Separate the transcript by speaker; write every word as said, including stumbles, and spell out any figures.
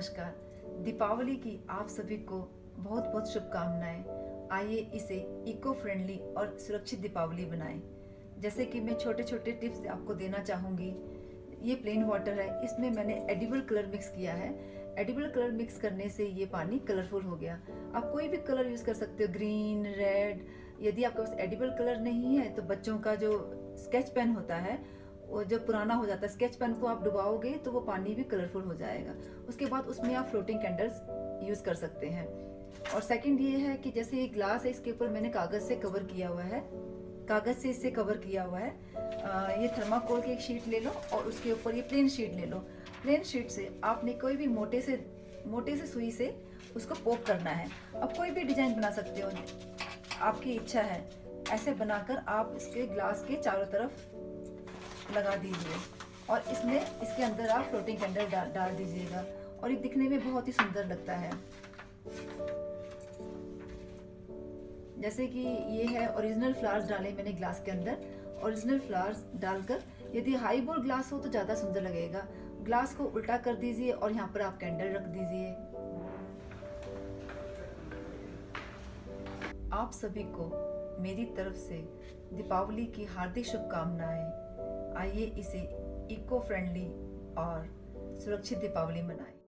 Speaker 1: नमस्कार। दीपावली की आप सभी को बहुत बहुत शुभकामनाएं। आइए इसे इको फ्रेंडली और सुरक्षित दीपावली बनाएं। जैसे कि मैं छोटे छोटे टिप्स आपको देना चाहूँगी। ये प्लेन वाटर है, इसमें मैंने एडिबल कलर मिक्स किया है। एडिबल कलर मिक्स करने से ये पानी कलरफुल हो गया। आप कोई भी कलर यूज़ कर सकते हो, ग्रीन, रेड। यदि आपके पास एडिबल कलर नहीं है तो बच्चों का जो स्केच पेन होता है वो जो पुराना हो जाता है, स्केच पेन को आप डुबाओगे तो वो पानी भी कलरफुल हो जाएगा। उसके बाद उसमें आप फ्लोटिंग कैंडल्स यूज़ कर सकते हैं। और सेकंड ये है कि जैसे ये ग्लास है, इसके ऊपर मैंने कागज़ से कवर किया हुआ है, कागज़ से इससे कवर किया हुआ है। आ, ये थर्माकोल की एक शीट ले लो और उसके ऊपर ये प्लेन शीट ले लो। प्लेन शीट से आपने कोई भी मोटे से मोटे से सुई से उसको पोक करना है। अब कोई भी डिजाइन बना सकते हो, आपकी इच्छा है। ऐसे बनाकर आप इसके ग्लास के चारों तरफ लगा दीजिए और इसमें इसके अंदर आप फ्लोटिंग कैंडल डाल डाल दीजिएगा और ये दिखने में बहुत ही सुंदर लगता है। जैसे कि ये है, ओरिजिनल फ्लावर्स डाले मैंने ग्लास के अंदर। ओरिजिनल फ्लावर्स डालकर, यदि हाई बोल ग्लास हो तो ज़्यादा सुंदर लगेगा। ग्लास को उल्टा कर दीजिए और यहाँ पर आप कैंडल रख दीजिए। आप सभी को मेरी तरफ से दीपावली की हार्दिक शुभकामनाएं। आइए इसे इको फ्रेंडली और सुरक्षित दीपावली मनाएं।